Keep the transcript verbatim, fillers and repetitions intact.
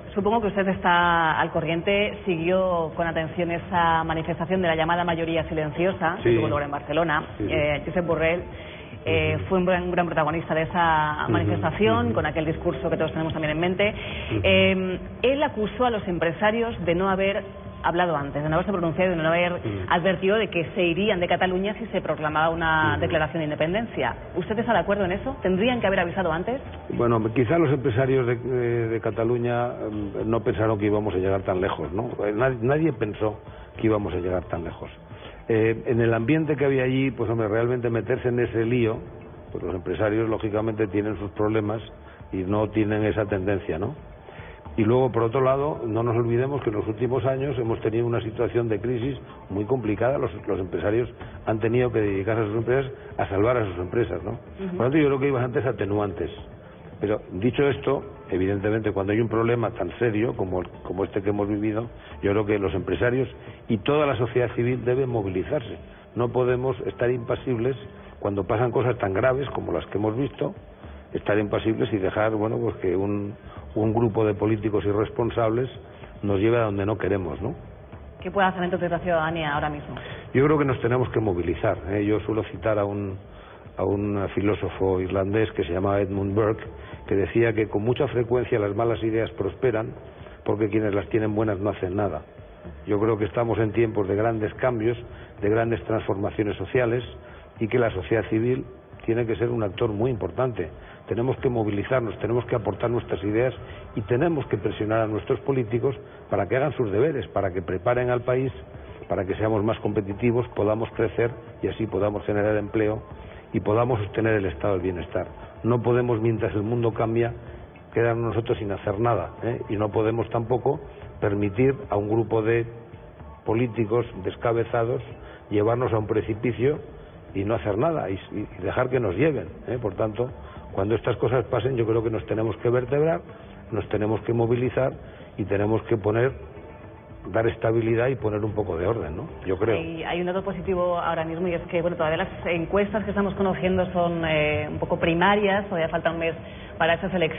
Supongo que usted está al corriente, siguió con atención esa manifestación de la llamada mayoría silenciosa Sí. que tuvo lugar en Barcelona. Sí, sí. Eh, Josep Borrell eh, uh-huh. fue un gran, un gran protagonista de esa uh-huh. manifestación, uh-huh. con aquel discurso que todos tenemos también en mente. Uh-huh. Eh, él acusó a los empresarios de no haber hablado antes, de no haberse pronunciado y de no haber uh-huh. advertido de que se irían de Cataluña si se proclamaba una uh-huh. declaración de independencia. ¿Usted está de acuerdo en eso? ¿Tendrían que haber avisado antes? Bueno, quizá los empresarios de, de, de Cataluña eh, no pensaron que íbamos a llegar tan lejos, ¿no? Nadie, nadie pensó que íbamos a llegar tan lejos. Eh, en el ambiente que había allí, pues hombre, realmente meterse en ese lío, pues los empresarios lógicamente tienen sus problemas y no tienen esa tendencia, ¿no? Y luego, por otro lado, no nos olvidemos que en los últimos años hemos tenido una situación de crisis muy complicada. Los, los empresarios han tenido que dedicarse a sus empresas a salvar a sus empresas, ¿no? Uh-huh. Por lo tanto, yo creo que hay bastantes atenuantes. Pero, dicho esto, evidentemente, cuando hay un problema tan serio como, como este que hemos vivido, yo creo que los empresarios y toda la sociedad civil deben movilizarse. No podemos estar impasibles cuando pasan cosas tan graves como las que hemos visto, estar impasibles y dejar, bueno, pues que un... un grupo de políticos irresponsables nos lleve a donde no queremos, ¿no? ¿Qué puede hacer entonces la ciudadanía ahora mismo? Yo creo que nos tenemos que movilizar, ¿eh? Yo suelo citar a un, a un filósofo irlandés que se llama Edmund Burke, que decía que con mucha frecuencia las malas ideas prosperan porque quienes las tienen buenas no hacen nada. Yo creo que estamos en tiempos de grandes cambios, de grandes transformaciones sociales, y que la sociedad civil tiene que ser un actor muy importante. Tenemos que movilizarnos, tenemos que aportar nuestras ideas y tenemos que presionar a nuestros políticos para que hagan sus deberes, para que preparen al país, para que seamos más competitivos, podamos crecer y así podamos generar empleo y podamos sostener el estado del bienestar. No podemos, mientras el mundo cambia, quedarnos nosotros sin hacer nada, ¿eh? Y no podemos tampoco permitir a un grupo de políticos descabezados llevarnos a un precipicio y no hacer nada y, y dejar que nos lleven, ¿eh? Por tanto, cuando estas cosas pasen, yo creo que nos tenemos que vertebrar, nos tenemos que movilizar y tenemos que poner, dar estabilidad y poner un poco de orden, ¿no? Yo creo. Hay, hay un dato positivo ahora mismo y es que, bueno, todavía las encuestas que estamos conociendo son eh, un poco primarias, todavía falta un mes para esas elecciones.